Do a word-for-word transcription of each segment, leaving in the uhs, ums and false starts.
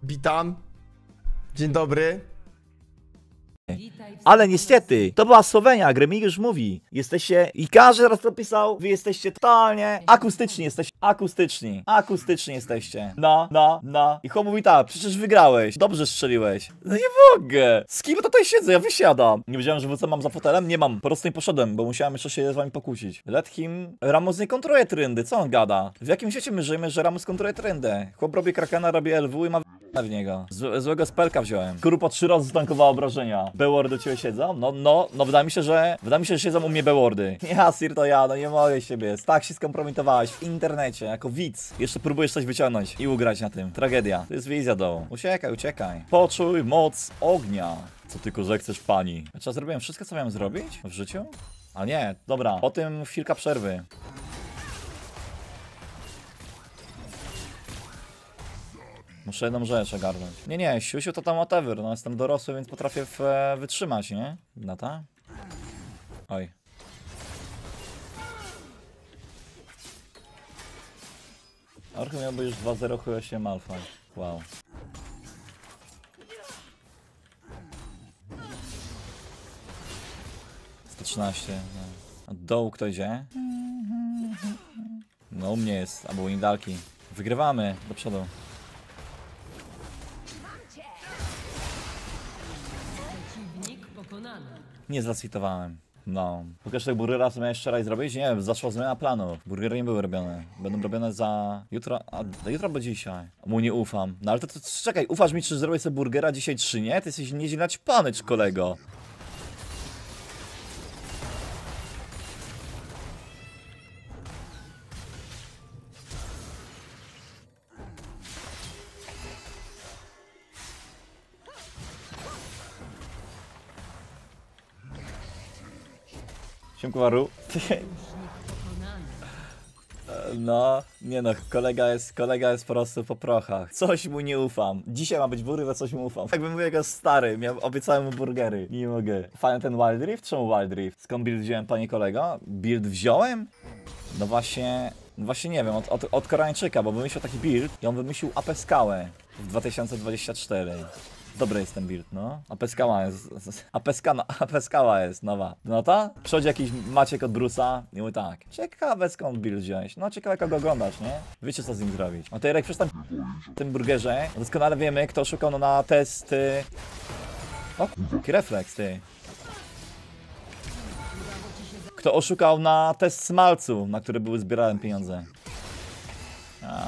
Witam. Dzień dobry. Ale niestety, to była Słowenia, Gremigiusz mówi. Jesteście, i każdy raz to pisał, wy jesteście totalnie akustyczni, jesteście akustyczni, akustyczni jesteście. No, no, no. I chłop mówi tak, przecież wygrałeś, dobrze strzeliłeś. No nie mogę. Z kim tutaj siedzę, ja wysiadam. Nie wiedziałem, że W C mam za fotelem, nie mam, po prostu nie poszedłem, bo musiałem jeszcze się z wami pokłócić. Let him, Ramos nie kontroluje trendy, co on gada? W jakim świecie my żyjemy, że Ramos kontroluje trendy? Chłop robi Krakena, robi L W i ma w niego. Z złego spelka wziąłem. Grupa trzy razy ztankowała obrażenia. Bewordy do ciebie siedzą? No, no, no wydaje mi się, że wydaje mi się, że siedzą u mnie bewordy. Ja, Sir, to ja, no nie mogę siebie. Tak się skompromitowałeś w internecie, jako widz. Jeszcze próbujesz coś wyciągnąć i ugrać na tym. Tragedia. To jest wizja dołu. Uciekaj, uciekaj. Poczuj moc ognia. Co tylko zechcesz, pani. A czy ja zrobiłem wszystko, co miałem zrobić w życiu? A nie, dobra. Po tym chwilka przerwy. Muszę jedną rzecz ogarnąć. Nie, nie, siusiu to tam whatever, no jestem dorosły, więc potrafię w, e, wytrzymać, nie? Nata? Oj. Orchy miałby już dwa zero osiem alfa. Wow. sto trzynaście, no. A dołu kto idzie? No u mnie jest, albo u Indalki. Wygrywamy, do przodu. Nie zlaswitowałem. No. Pokaż tego burgera, co miałeś wczoraj zrobić? Nie wiem, zaszła zmiana planu. Burgery nie były robione. Będą robione za jutro, a jutro bo dzisiaj. Mu nie ufam. No ale to, to, to czekaj, ufasz mi, czy zrobię sobie burgera dzisiaj, czy nie? Ty jesteś nieźle naćpany, czy kolego? Siemkowaru. No, nie no, kolega jest, kolega jest po prostu po prochach. Coś mu nie ufam. Dzisiaj ma być burger, a coś mu ufam. Jakbym był jego stary, miał, obiecałem mu burgery. Nie mogę. Fajny ten Wild Rift? Czemu Wild Rift? Skąd build wziąłem, panie kolego? Build wziąłem? No właśnie, właśnie nie wiem, od, od, od Koreańczyka, bo wymyślił taki build i on wymyślił A P skałę w dwa tysiące dwudziestym czwartym. Dobry jest ten build, no. A P skała jest. A P skała, A P skała jest nowa. No to? Przychodzi jakiś Maciek od Bruce'a i mówi tak. Ciekawe skąd build wziąłeś. No ciekawe kogo oglądasz, nie? Wiecie co z nim zrobić. No to Jarek, przestań w tym burgerze. Doskonale wiemy, kto szukał no, na testy. O, jaki refleks, ty. Kto oszukał na test smalcu, na który były zbierałem pieniądze. A.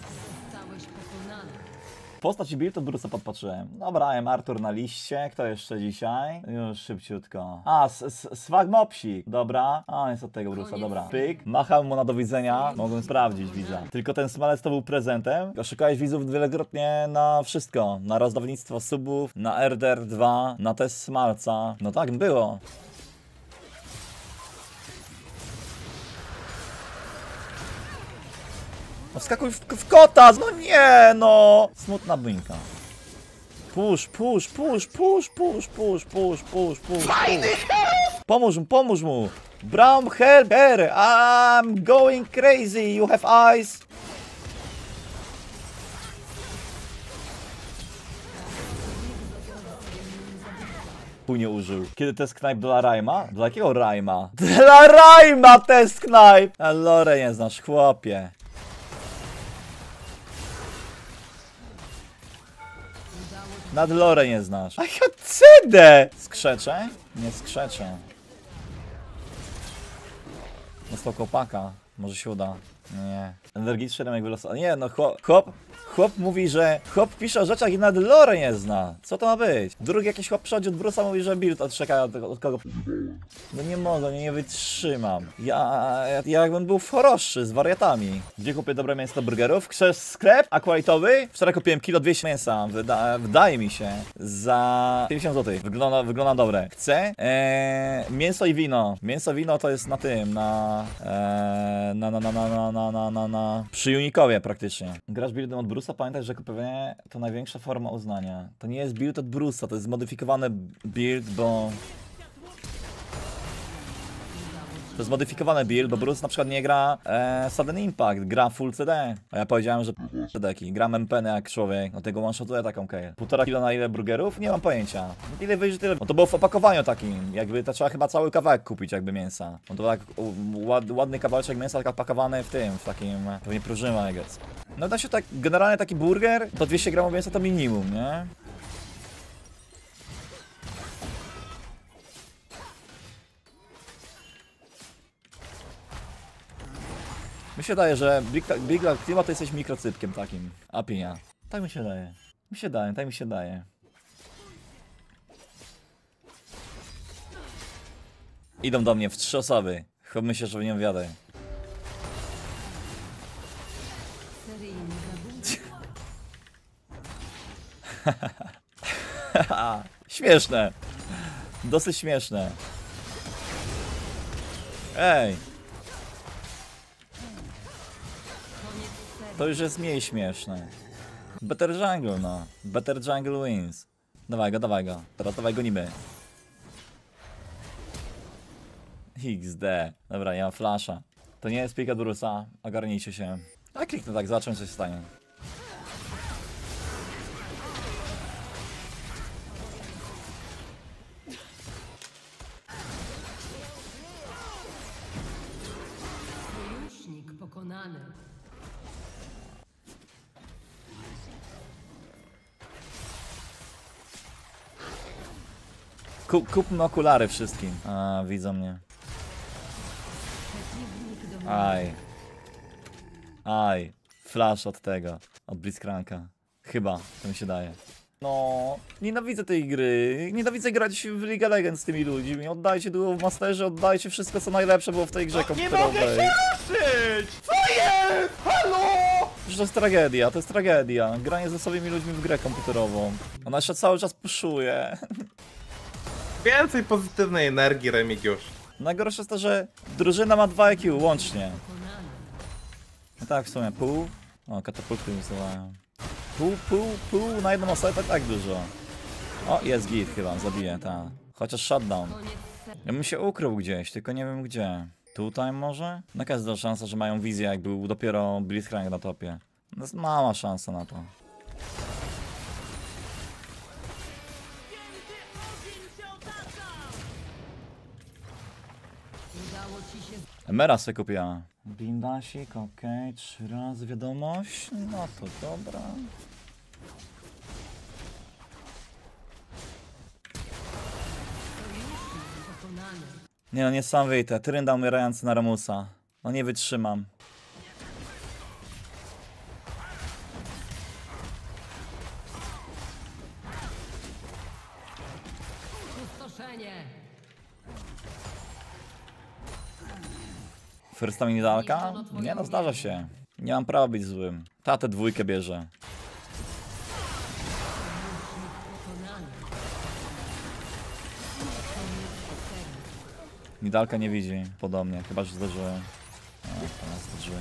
Postać i build od Bruce'a podpatrzyłem. Dobra, M. Artur na liście. Kto jeszcze dzisiaj? Już szybciutko. A, Swagmopsik. Dobra. A, jest od tego Bruce'a, dobra. Pyk. Machał mu na do widzenia. Mogłem sprawdzić, widza. Tylko ten smalec to był prezentem. Oszukałeś widzów wielokrotnie na wszystko. Na rozdawnictwo subów, na R D R dwa, na test smalca. No tak było. No wskakuj w, w kota! No nie, no! Smutna bynka. Push, push, push, push, push, push, push, push, push. Pomóż mu, pomóż mu! Brown help here! I'm going crazy! You have eyes! Chuj nie użył. Kiedy test knipe dla Rajma? Dla jakiego Rajma? Dla Rajma test knipe! A lore nie znasz, chłopie. Nad lore nie znasz. A ja cedę! Skrzeczę? Nie skrzeczę. Dostał kopaka. Może się uda. Nie. Energiczny jak wylosował. Nie no, chłop, chłop, chłop mówi, że chłop pisze o rzeczach i nad lore nie zna. Co to ma być? Drugi jakiś chłop przychodzi od Bruce'a, mówi, że build odczeka od, od kogo. No nie mogę, nie, nie wytrzymam. Ja, ja, ja jakbym był w choroszczy z wariatami. Gdzie kupię dobre mięso do burgerów? Chcesz sklep aqualitowy? Wczoraj kupiłem kilo dwieście mięsa. Wyda, wydaje mi się. Za pięćdziesiąt złotych. Wygląda, wygląda dobre. Chcę? Eee, mięso i wino. Mięso, wino to jest na tym, na... Eee, na, na, na, na, na, na, na, na, na... Przy Unikowie praktycznie. Grasz buildem od Bruce'a? Pamiętaj, że kupowanie to największa forma uznania. To nie jest build od Bruce'a, to jest zmodyfikowany build, bo... To jest modyfikowany build, bo Bruce na przykład nie gra e, Sudden Impact, gra full C D. A ja powiedziałem, że C D-ki, gram M P N jak człowiek, no tego one-shotuję taką keję. Półtora kilo na ile burgerów? Nie mam pojęcia. Ile wyjdzie, tyle. No to było w opakowaniu takim, jakby to trzeba chyba cały kawałek kupić jakby mięsa. No to tak ład, ładny kawałeczek mięsa tak opakowany w tym, w takim, pewnie próżyma, I guess. No da się tak, generalnie taki burger, to dwieście gramów mięsa to minimum, nie? Mi się daje, że Big, Big Luck Clima to jesteś mikrocypkiem takim. Apinia. Tak mi się daje. Mi się daje, tak mi się daje. Idą do mnie w trzy osoby. Chyba myślę, że w nią wiadę. Śmieszne. Dosyć śmieszne. Ej. To już jest mniej śmieszne. Better jungle, no. Better jungle wins. Dawaj go, dawaj go. Teraz dawaj go niby. X D. Dobra, ja mam flasha. To nie jest pika Bruce'a. Ogarnijcie się. A kliknę tak, zobaczymy co się stanie. Sojusznik pokonany. Kup, kupmy okulary wszystkim. A, widzą mnie. Aj. Aj. Flash od tego. Od Blitzcranka. Chyba, to mi się daje. No, nienawidzę tej gry. Nienawidzę grać w League of Legends z tymi ludźmi. Oddajcie duo w Masterze, oddajcie wszystko co najlepsze było w tej grze komputerowej. Nie mogę się ruszyć! Co jest? Halo! Przecież to jest tragedia, to jest tragedia. Granie z losowymi ludźmi w grę komputerową. Ona jeszcze cały czas puszuje. Więcej pozytywnej energii, Remigiusz. Najgorsze jest to, że drużyna ma dwa I Q łącznie. No tak, w sumie pół. O, katapulty usuwają. Pół, pół, pół na jedną osobę to tak dużo. O, jest git chyba, zabiję, ta. Chociaż shutdown. Ja bym się ukrył gdzieś, tylko nie wiem gdzie. Tutaj może? Jaka jest duża szansa, że mają wizję, jak był dopiero Blitzcrank na topie. To jest mała szansa na to. Emera sobie kupiła. Blindasik, okej, okay. Trzy razy wiadomość. No to dobra. Nie no, niesamowite. Trynda umierający na Ramusa. No nie wytrzymam. First time nidalka? Nie no, zdarza się. Nie mam prawa być złym. Ta tę dwójkę bierze. Nidalka nie widzi, podobnie, chyba że zdarzyłem. A, teraz zdarzyłem.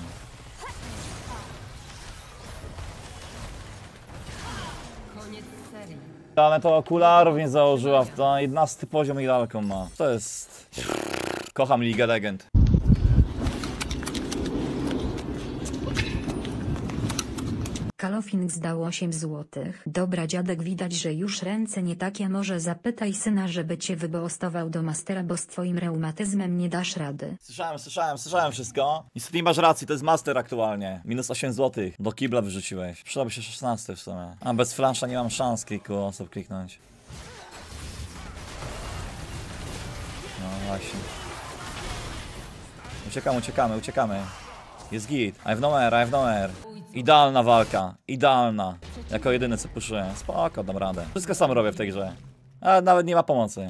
Ale to okularów nie założyła, to jedenasty poziom Nidalką ma. To jest... Kocham League of Legends. Kalofing zdał osiem złotych. Dobra dziadek, widać, że już ręce nie takie, może zapytaj syna, żeby cię wyboostował do mastera, bo z twoim reumatyzmem nie dasz rady. Słyszałem, słyszałem, słyszałem wszystko. Niestety nie masz racji, to jest master aktualnie. Minus osiem złotych. Do kibla wyrzuciłeś. Przydałby się szesnaście w sumie. A bez flasha nie mam szans kilku osób kliknąć. No właśnie. Uciekamy, uciekamy, uciekamy. Jest git. I have no air, I have no air. Idealna walka, idealna. Jako jedyny co puszuję. Spoko, dam radę. Wszystko sam robię w tej grze. A nawet nie ma pomocy.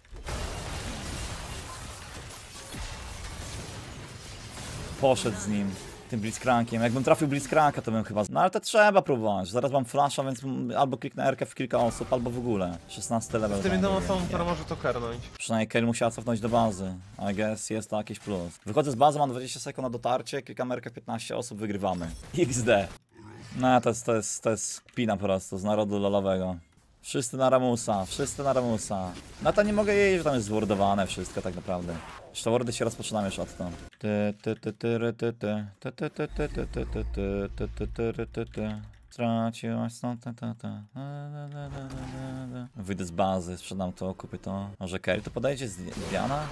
Poszedł z nim, tym Blitzcrankiem. Jakbym trafił Blitzcranka, to bym chyba... No ale to trzeba próbować. Zaraz mam flasha, więc albo kliknę R-kę w kilka osób, albo w ogóle. szesnasty level. Z tym jedną osobą, która może to karnąć. Przynajmniej Kayle musiała cofnąć do bazy. I guess jest to jakiś plus. Wychodzę z bazy, mam dwadzieścia sekund na dotarcie, klikam R-kę w piętnaście osób, wygrywamy. X D. No to jest, to jest, to jest pina po prostu z narodu lolowego. Wszyscy na Ramusa, wszyscy na Ramusa. Na to nie mogę jeść, że tam jest zwordowane wszystko tak naprawdę. Jeszcze wordy się rozpoczynam już od to. Ty, ty, ty, ty, ry, ty, ty. Ty, ty, ty, ty, ty, ty, ty, ty, ty, ty, ty, ry, ty, ty. Straciłaś stąd, ta, ta, ta. Wyjdę z bazy, sprzedam to, kupię to. Może Kerry to podejdzie z Diana?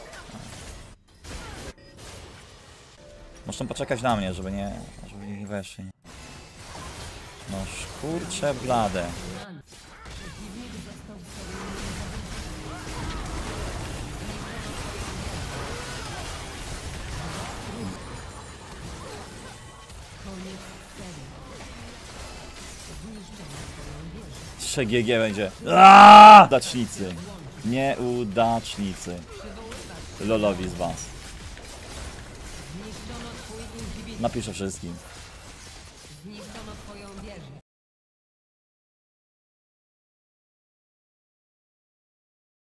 Muszą poczekać na mnie, żeby nie, żeby nie weszli. No kurcze blade. trzy G G będzie. Aaaa! Udacznicy. Nieudacznicy. Lolowi z was. Napiszę wszystkim.